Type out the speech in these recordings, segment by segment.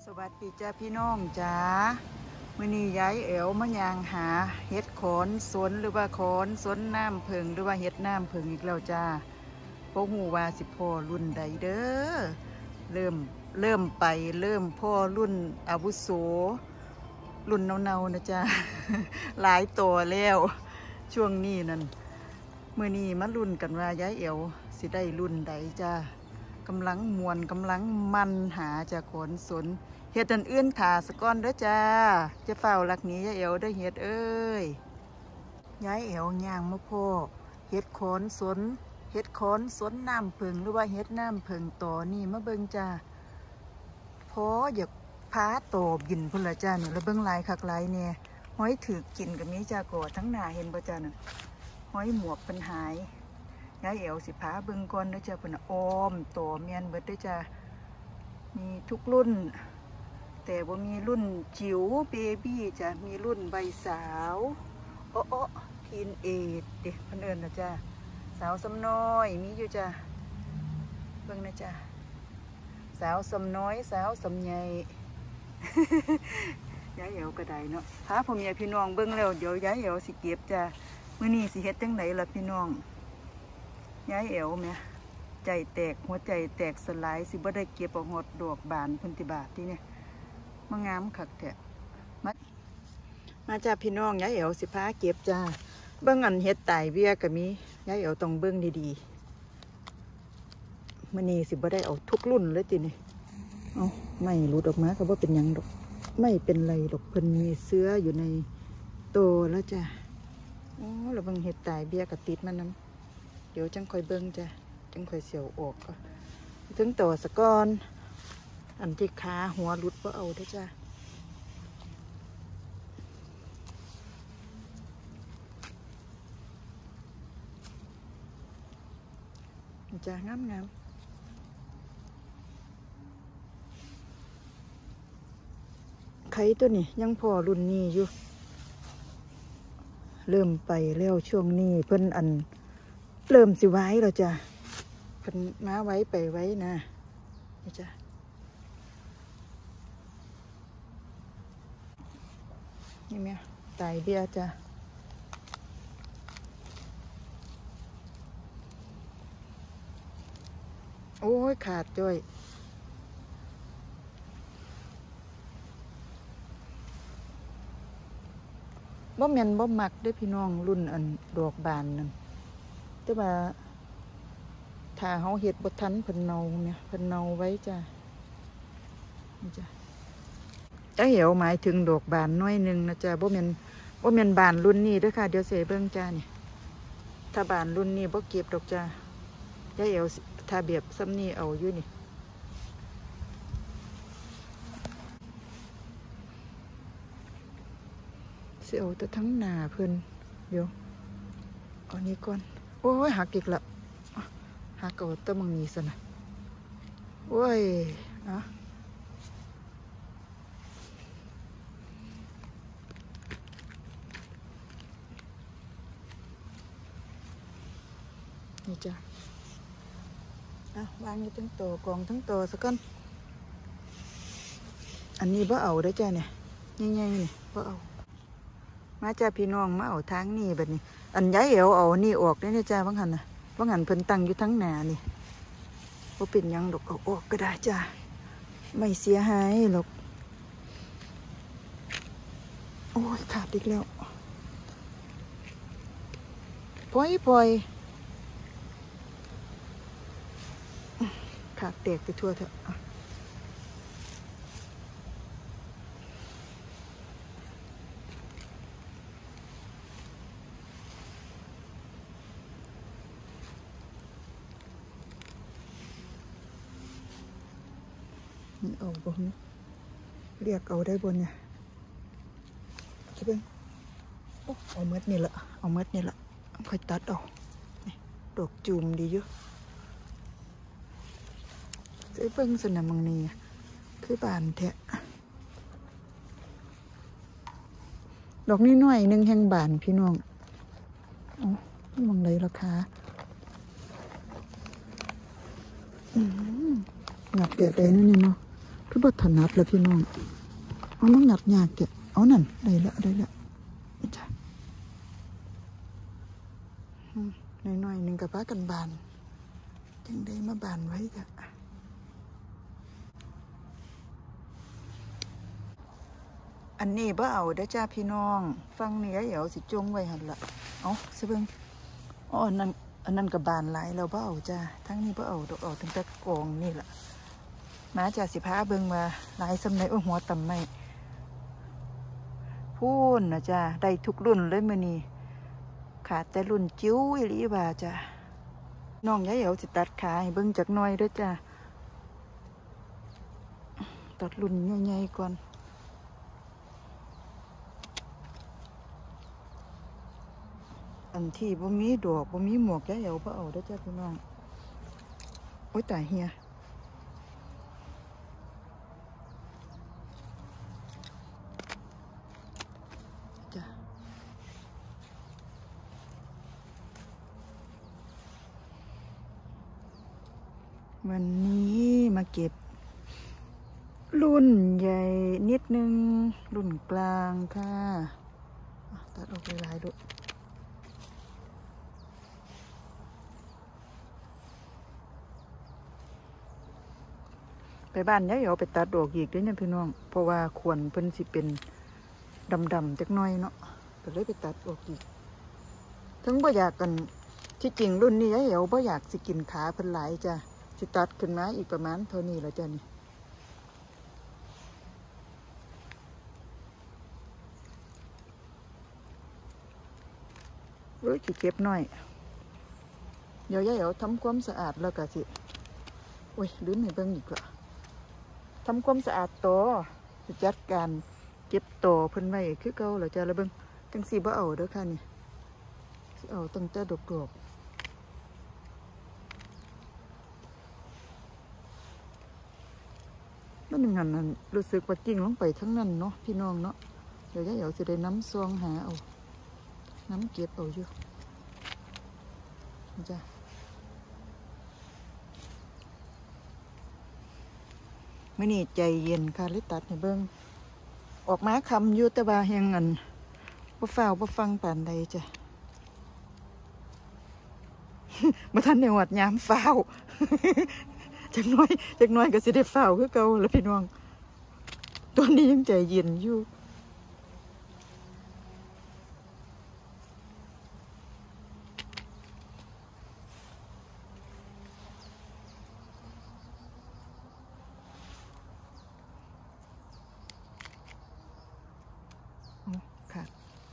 วัสดีจ้าพี่น้องจ้ามื้อนี้ย้ายเอ๋วมะยางหาเห็ดขอนสนหรือว่าขอนสนน้ำผึ้งหรือว่าเห็ดน้ำผึ้งอีกแล้วจ้าพวกหูว่าสิพ่อรุ่นใดเด้อเริ่มไปพ่อรุ่นอาวุโสรุ่นเนานะจ้า หลายตัวแล้วช่วงนี้นั่นมื้อนี้มารุ่นกันว่าย้ายเอ๋วสิได้รุ่นใดจ้ากำลังมวนกำลังมันหาจากขนสนเห็ดอันอื่นขาสะก้อนเด้อจ้าจะเฝ้าหลักนี้ยายเอ๋วได้เห็ดเอ้ยยายเอ๋วย่างมะโพเห็ดขนสนเห็ดขนสนน้ำผึ้งหรือว่าเห็ดน้ำผึ้งต่อนี่มาเบิ่งจ้าพออยากพาโตบินพุ่นละจ้าเนี่ยแล้วเบิ่งลายคักลายเนี่ยห้อยถือกินกับนี้จ้าก่อทั้งหน้าเห็นบ่จ้าน่ะห้อยหมวกเป็นหายยายเอ๋วสิพาเบิ่งก่อนเด้อจ้าเพิ่นอ้อมโตเมียนเบิดเด้อจ้ามีทุกรุ่นแต่ว่ามีรุ่นจิ๋วเบบี้จ้ะมีรุ่นใบสาวโอ้ทีนเอจเด็กพันเอิญนะจ้าสาวสำน้อยมีอยู่จ้าเบิ่งนะจ้าสาวสำน้อยสาวสำใหญ่ ยายเอ๋วก็ได้เนาะพาพ่อเมียพี่น้องเบิ่งแล้วเดี๋ยวยายเอ๋วสิเก็บจ้ามื้อนี้สิเฮ็ดจังไดล่ะพี่น้องยายเอ๋วแม่ใจแตกหัวใจแตกสลายสิบ่ได้เก็บเอาหดดอกบานพุ่นติบาทที่เนี่ยมางามคักแท้มาจ้าพี่น้องยายเอ๋วสิพาเก็บจ้าเบิ่งอันเฮ็ดไตเวียก็มียายเอ๋วต้องเบิ่งดีๆมื้อนี้สิบ่ได้เอาทุกรุ่นเลยตินี่เอาไม่หลุดออกมาก็บ่เป็นหยังดอกไม่เป็นไรดอกเพิ่นมีเสื้ออยู่ในโตแล้วจ้าอ๋อแล้วเบิ่งเฮ็ดไตเวียก็ติดมันนำเดี๋ยวจังค่อยเบิ่งจ้าจังค่อยเสียวออกก็ถึงโตสะก่อนอันที่ขาหัวหลุดบ่เอาเด้อจ้าจ้างามไข่ตัวนี้ยังพอรุ่นนี้อยู่เริ่มไปแล้วช่วงนี้เพิ่นอันเริ่มสิไว้แล้วจ้ะเพิ่นมาไว้ไปไว้นะนี่จ้ะนี่แม่ไตเบี้ยจ้ะโอ้ยขาดจ้อยบ่แม่นบ่มักได้พี่น้องรุ่นอันดอกบานนั่นแต่ว่าถ้าเฮาเฮ็ดบ่ทันเพิ่นเนาเนี่ยเพิ่นเนาไว้จ้ะนี่จ้ะจะเหี่ยวหมายถึงดอกบานน้อยนึงนะจ้ะบ่แม่นบานรุ่นนี้เด้อค่ะเดี๋ยวเสเบิ่งจ้านี่ถ้าบานรุ่นนี้บ่เก็บดอกจ้ะจะเหี่ยวถ้าเบียบซ้ำนี้เอาอยู่นี่สิเอาแต่ทั้งหน้าเพิ่นเดี๋ยวเอานี้ก่อนโอ้ยหักอีกละหักเอาแต่มึงนี้ซะนะโอ้ยอ่ะนี่จ้ะวางอยู่ทั้งโตกองทั้งโตสักก้อนอันนี้บ่เอาได้จ้ะเนี่ยง่ายๆนี่บ่เอามาจ้าพี่น้องมาเอาทางนี่แบบนี้อันย้ายเอ๋วเอานี่ออกได้เนี่ยจ้าว่างหันนะว่างหันเพิ่นตั้งอยู่ทั้งหนานี่ว่าเป็นยังดอกเอาออกก็ได้จ้าไม่เสียหายหรอกโอ้ยขาดอีกแล้วปล่อยขาดแตกไปทั่วเถอะนี่เอาบนเรียกเอาได้บนเนี่ยใช่ไหมเอาเม็ดนี่ละค่อยตัดเอาดอกจูมดีเยอะเจ๊เบิ้งสนามมังนีคือบานแทะดอกนี้หน่อยนึงแห่งบานพี่น้องอ๋อมังเลยราคางับเดือดเลยนั่นเนาะคือบ่ถนัดแล้วพี่น้องเอาน้องหนัดยากแกเอานั่นได้ละจ้ะหน่อยหนึ่งกับป้ากันบานจังได้มาบานไว้จ้ะอันนี้บ่เอาได้จ้าพี่น้องฟังนี่เดี๋ยวสิจงไว้หันละเอาสิเบิ่งอ๋ออันนั้นกับบานหลายเราบ่เอาจ้าทั้งนี้บ่เอาดอกตั้งแต่กองนี่แหละมาจากสิพาเบิ่งมาหลายสำในหัวต่ำไม่พูนนะจ้าได้ทุกรุ่นเลยมื้อนี้ขาดแต่รุ่นจิ้วอีหลีบ่าจ้าน้องยายเอ๋วสิตัดขาให้เบิ่งจักหน่อยเด้อจ้าตัดรุ่นใหญ่ๆก่อนอันที่บ่มีดอกบ่มีหมวกยายเอ๋วบ่เอาเด้อจ้าพี่น้องโอ๊ยตายเฮียจ้าวันนี้มาเก็บรุ่นใหญ่นิดนึงรุ่นกลางค่ะตัดออกหลายๆดูไปบ้านยายเอ๋วไปตัดดอกอีกด้วยเนี่ยพี่น้องเพราะว่าควรเพิ่นสิเป็นดำๆจักหน่อยเนาะก็เลยไปตัดออกอีกถึงบ่อยากกันที่จริงรุ่นนี้ยายเอ๋วบ่อยากสิกินขาเพิ่นหลายจ้ะสิตัดขึ้นมาอีกประมาณเท่านี้แล้วจ้ะนี่สิเก็บหน่อยเดี๋ยวยายเอ๋วทำความสะอาดแล้วก็สิโอ้ยลืมให้เบิ่งอีกละทำความสะอาดตัวจัดการเก็บตัวเพิ่นไว้คือเก่าแล้วจ้ะแล้วเบิ่งจังสิบ่เอาเด้อค่ะนี่สิเอาตั้งแต่ดอกมันงั้นนั่นรู้สึกว่ากิ่งลงไปทั้งนั้นเนาะพี่น้องเนาะเดี๋ยวยายเอ๋วสิได้น้ำซองหาเอาน้ำเก็บเอาอยู่จ้ะมื้อนี้ใจเย็นค่ะเลยตัดให้เบิ่งออกมาคำอยู่แต่ว่าแฮงอันบ่ฟ้าวบ่ฟังปานใดจ้ะ บ่ทันได้ฮอดยามฟ้าว จักหน่อยก็สิได้ฟ้าวคือเก่าแล้วพี่น้องตอนนี้ยังใจเย็นอยู่ค่ะ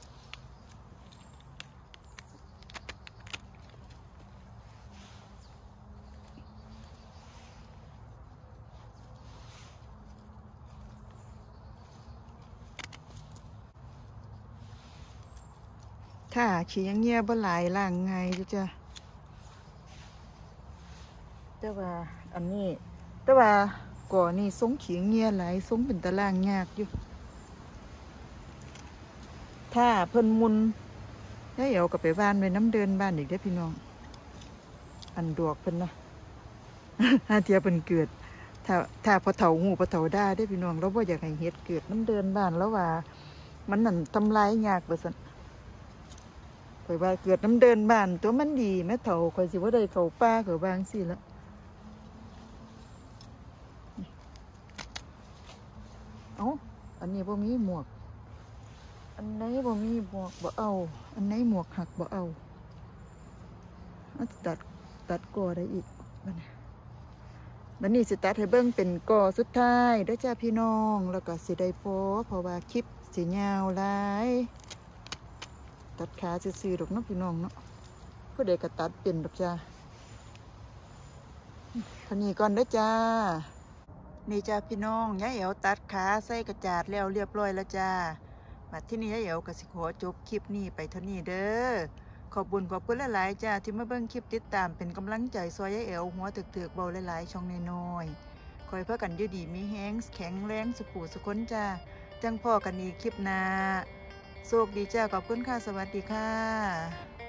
ถ้าขี้ยังเงียบ่หลายล่างไงจ้ะแต่ว่าอันนี้แต่ว่าก่อนี่ทรงขี้เงียหลายทรงเป็นตารางยากอยู่ถ้าเพิ่นมุนยายเอ๋วก็ไปบ้านไว้น้ำเดินบ้านอีกได้พี่น้องอันดวกเพิ่นนะหาเทียเพิ่นเกิดถ้าพอเฒ่าหูพอเฒ่าได้ได้พี่น้องเราบ่อยากให้เฮ็ดเกิดน้ำเดินบ้านแล้วว่ามันนั่นทำลายยากว่าซั่นข่อยว่าเกิดน้ำเดินบ้านตัวมันดีแม่เฒ่าข่อยสิบ่ได้เข้าป่าเข้าบางสิละเอ้าอันนี้บ่มีหมวกอันไหนบ่มีหมวกบ่เอาอันไหนหมวกหักบ่เอาตัดกอได้อีกบัดนี้สิตัดให้เบิ่งเป็นกอสุดท้ายเด้อจ้าพี่น้องแล้วก็สิได้พอเพราะว่าคลิปสิยาวหลายตัดขาซื่อๆดอกเนาะพี่น้องเนาะผู้ใดก็ตัดเป็นดอกจ้าเท่านี้ก่อนเด้อจ้านี่จ้าพี่น้องยายเอ๋วตัดขาใส่กระจาดแล้วเรียบร้อยแล้วจ้าบัดที่นี่ยายเอ๋วก็สิขอจบคลิปนี้ไปเท่านี้เด้อขอบคุณหลายๆจ้าที่มาเบิ่งคลิปติดตามเป็นกำลังใจซอยยายเอ๋วหัวถึกๆเบาหลายๆช่องน้อยๆคอยเพื่อกันอยู่ดีมีแห้งแข็งแรงสุขุสุขนจ้าจังพ่อกันอีกคลิปหน้าโชคดีจ้าขอบคุณค่ะสวัสดีค่ะ